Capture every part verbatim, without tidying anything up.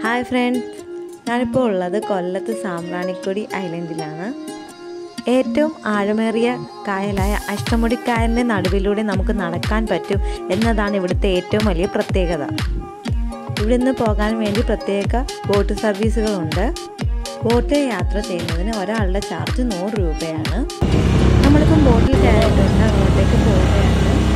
Hi friends, ഞാനിപ്പോൾ ഉള്ളത് കൊല്ലത്ത് സാമ്പ്രാണിക്കൊടി ഐലൻഡിലാണ്. ഏറ്റവും ആഴമേറിയ കായലായ അഷ്ടമുടിക്കായലിന്റെ നടുവിലൂടെ നമുക്ക് നടക്കാൻ പറ്റും എന്നതാണ് ഇവിടുത്തെ ഏറ്റവും വലിയ പ്രത്യേകത. ഇവിടെ നിന്ന് പോകാൻ വേണ്ടി പ്രത്യേക ബോട്ട് സർവീസുകളുണ്ട്. ബോട്ടിൽ യാത്ര ചെയ്യുന്നതിന് ഒരാളുടെ ചാർജ് നൂറ് രൂപയാണ്. നമ്മളിപ്പം ബോട്ടിൽ കയറിയിട്ടുണ്ട്, അങ്ങോട്ടേക്ക് പോവുകയാണ്.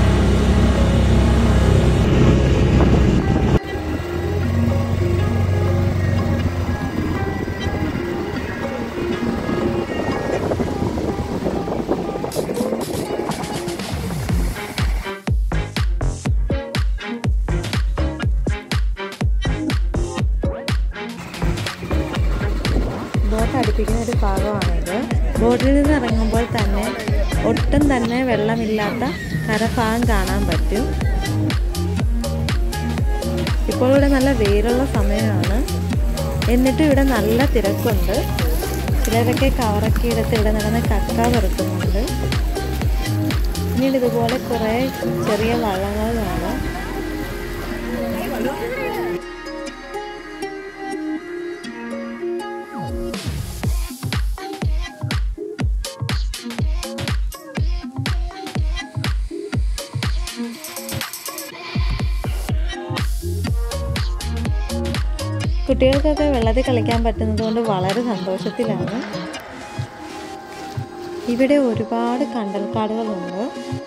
ബോട്ട് അടുപ്പിക്കുന്ന ഒരു ഭാഗമാണിത്. ബോട്ടിൽ നിന്ന് ഇറങ്ങുമ്പോൾ തന്നെ ഒട്ടും തന്നെ വെള്ളമില്ലാത്ത കരഭാഗം കാണാൻ പറ്റും. ഇപ്പോൾ ഇവിടെ നല്ല വെയിലുള്ള സമയമാണ്, എന്നിട്ടും ഇവിടെ നല്ല തിരക്കുണ്ട്. ചിലരൊക്കെ കവറൊക്കെ എടുത്ത് ഇവിടെ നടന്ന് കക്ക പെറുക്കുന്നുണ്ട്. പിന്നീട് ഇതുപോലെ കുറേ ചെറിയ വള്ളങ്ങൾ കാണാം. കുട്ടികൾക്കൊക്കെ വെള്ളത്തിൽ കളിക്കാൻ പറ്റുന്നത് കൊണ്ട് വളരെ സന്തോഷത്തിലാണ്. ഇവിടെ ഒരുപാട് കണ്ടൽക്കാടുകളുണ്ട്.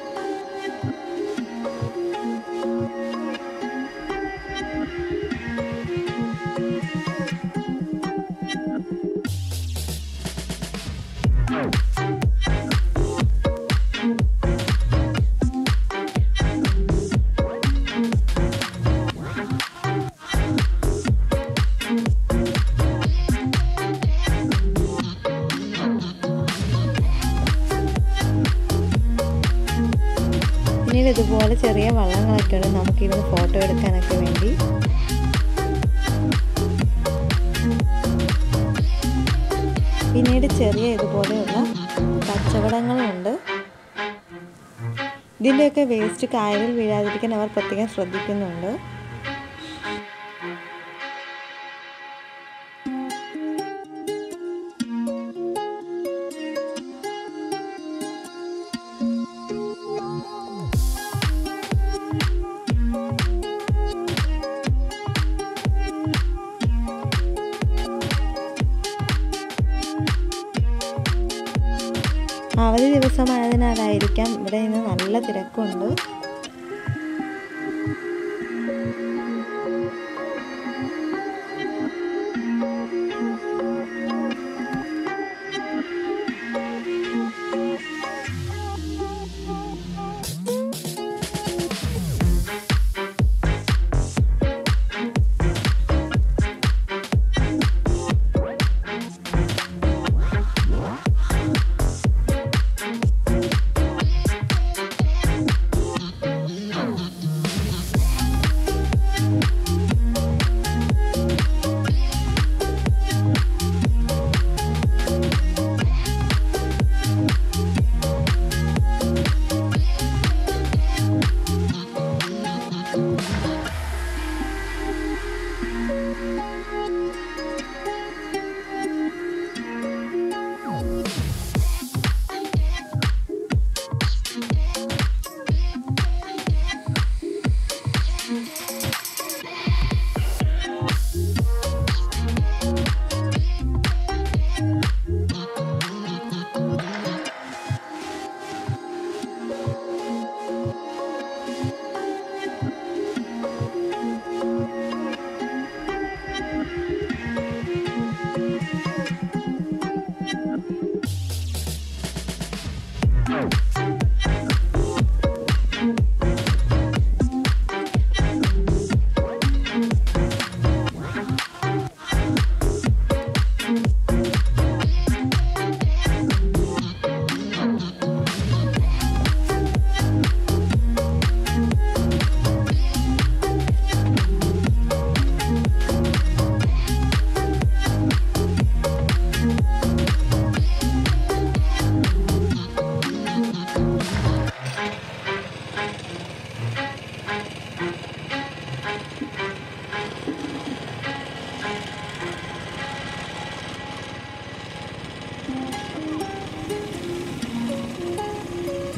പിന്നീട് ഇതുപോലെ ചെറിയ വള്ളങ്ങളൊക്കെ ഉണ്ട് നമുക്കിരുന്ന് ഫോട്ടോ എടുക്കാനൊക്കെ വേണ്ടി. പിന്നീട് ചെറിയ ഇതുപോലെയുള്ള കച്ചവടങ്ങളുണ്ട്. ഇതിൻ്റെയൊക്കെ വേസ്റ്റ് കായലിൽ വീഴാതിരിക്കാൻ അവർ പ്രത്യേകം ശ്രദ്ധിക്കുന്നുണ്ട്. അവധി ദിവസമായതിനാലായിരിക്കാം ഇവിടെ നിന്ന് നല്ല തിരക്കുണ്ട്.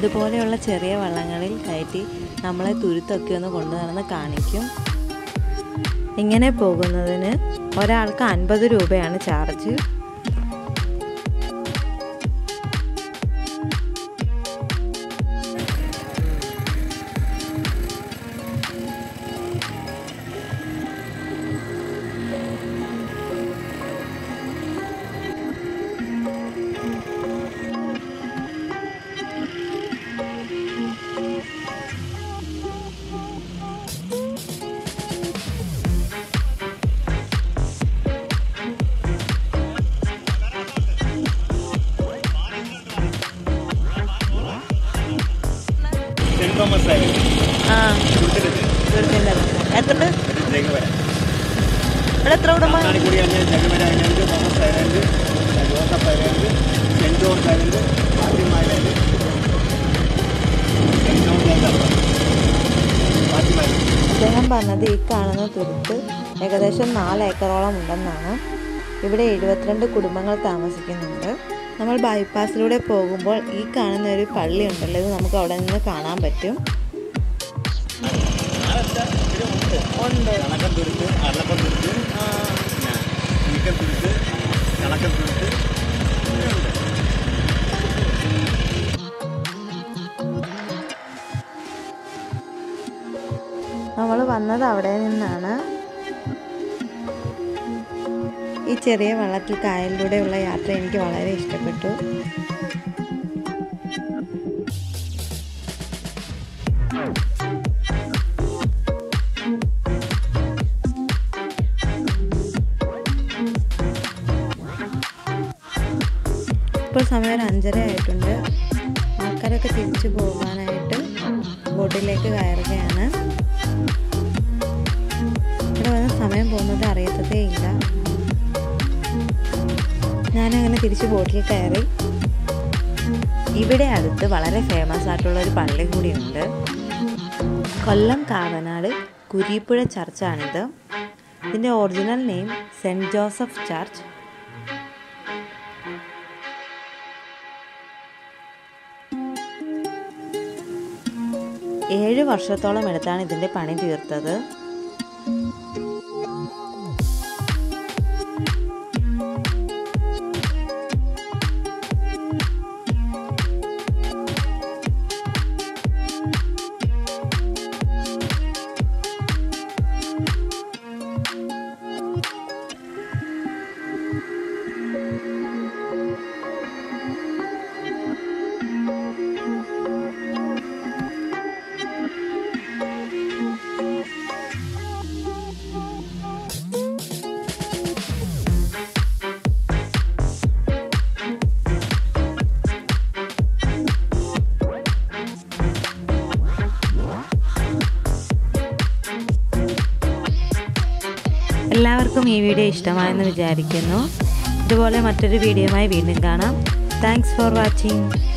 ഇതുപോലെയുള്ള ചെറിയ വള്ളങ്ങളിൽ കയറ്റി നമ്മളെ തുരുത്തൊക്കെ ഒന്ന് കൊണ്ടു നടന്ന് കാണിക്കും. ഇങ്ങനെ പോകുന്നതിന് ഒരാൾക്ക് അൻപത് രൂപയാണ് ചാർജ്. എത്ര കുടുംബം? അദ്ദേഹം പറഞ്ഞത് ഈ കാണുന്ന തുരുത്ത് ഏകദേശം നാല് ഏക്കറോളം ഉണ്ടെന്നാണ്. ഇവിടെ എഴുപത്തിരണ്ട് കുടുംബങ്ങൾ താമസിക്കുന്നുണ്ട്. നമ്മൾ ബൈപ്പാസിലൂടെ പോകുമ്പോൾ ഈ കാണുന്ന ഒരു പള്ളി ഉണ്ടല്ലോ, ഇത് നമുക്ക് അവിടെ നിന്ന് കാണാൻ പറ്റും. നമ്മൾ വന്നത് അവിടെ നിന്നാണ്. ഈ ചെറിയ വള്ളത്തിൽ കായലിലൂടെയുള്ള യാത്ര എനിക്ക് വളരെ ഇഷ്ടപ്പെട്ടു. ഇപ്പോൾ സമയം ഒരു അഞ്ചര ആയിട്ടുണ്ട്. ആൾക്കാരൊക്കെ തിരിച്ചു പോകാനായിട്ട് ബോട്ടിലേക്ക് കയറുകയാണ്. ഇവിടെ വന്ന് സമയം പോകുന്നത് അറിയത്തതേ ഇല്ല. ഞാനങ്ങനെ തിരിച്ച് ബോട്ടിൽ കയറി. ഇവിടെ അടുത്ത് വളരെ ഫേമസ് ആയിട്ടുള്ള ഒരു പള്ളി കൂടിയുണ്ട്. കൊല്ലം കാവനാട് കുരീപ്പുഴ ചർച്ചാണിത്. ഇതിൻ്റെ original name saint Joseph church. ഏഴ് വർഷത്തോളം എടുത്താണ് ഇതിൻ്റെ പണി തീർത്തത്. എല്ലാവർക്കും ഈ വീഡിയോ ഇഷ്ടമായെന്ന് വിചാരിക്കുന്നു. ഇതുപോലെ മറ്റൊരു വീഡിയോയുമായി വീണ്ടും കാണാം. Thanks for watching.